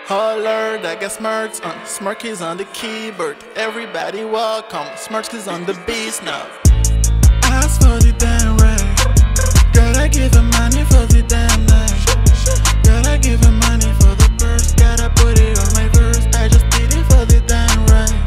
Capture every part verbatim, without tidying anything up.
Alert, I got Smarts on, Smart-keyz on the keyboard. Everybody welcome, Smart-keyz on the beats now. Ask for the damn right. Gotta give him money for the damn night. Gotta give him money for the purse. Gotta put it on my verse. I just did it for the damn right.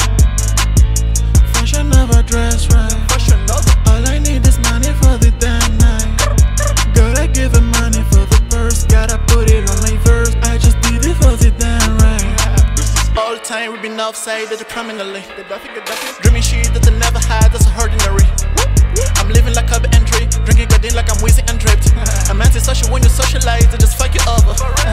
FashionNova dress right. FashionNova. All I need is money for the damn night. Gotta give him money for the purse. Gotta put it on my verse. I just did it for the damn right. All the time we been offside, that's pro-minally. Dreaming shit that I never had, that's ordinary. I'm living like Kobe Dre, drinking codéine like I'm wheezy and draped. I'm antisocial when you socialize, they just fuck you over.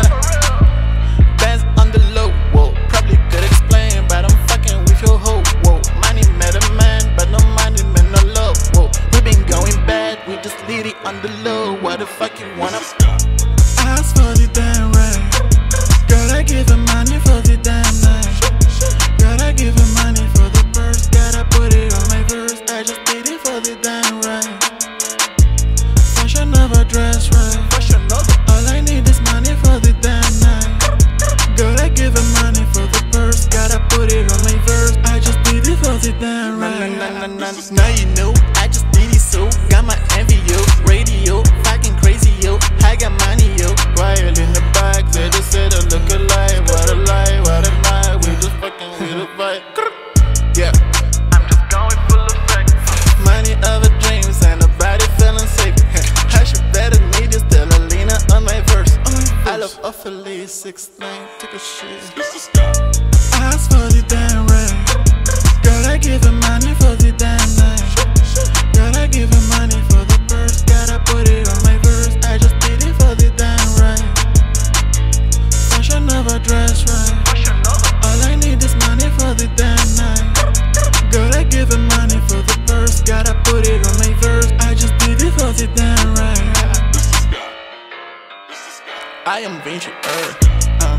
Bands on the low, whoa. Probably could explain, but I'm fucking with your hoe, whoa. Money met a man, but no money meant no love, whoa. We been going bad, we just lead it on the low. What the fuck you wanna? Ask for the damn right. Gotta give him money for the damn night. Gotta give him money for the purse. Gotta put it on my verse. I just did it for the damn right. FashionNova dress right. FashionNova. All I need is money for the damn night. Gotta give him money for the purse. Gotta put it on my verse. I just did it for the damn right. Na, na, na, na. Now you know, I just did it so. Got my envy, yo. Radio, fucking crazy, yo. I got money, yo. Quiet in the back, they just said I look alike. What a lie, what a night. We just fucking with a vibe. Yeah, I'm just going full effect. Money over dreams and a body feeling sick. I should better need you still a leaner on my verse. I love offsides, Scxtt, take a shit. Ask for the damn right. Gotta give him money for the damn night. Gotta give him money for the purse. Gotta put it on my verse. I just did it for the damn right. FashionNova dress right. All I need is money for the damn night. Gotta give him money for the purse. Gotta put it on my verse. I just did it for the damn right. I am Vincii. Uh.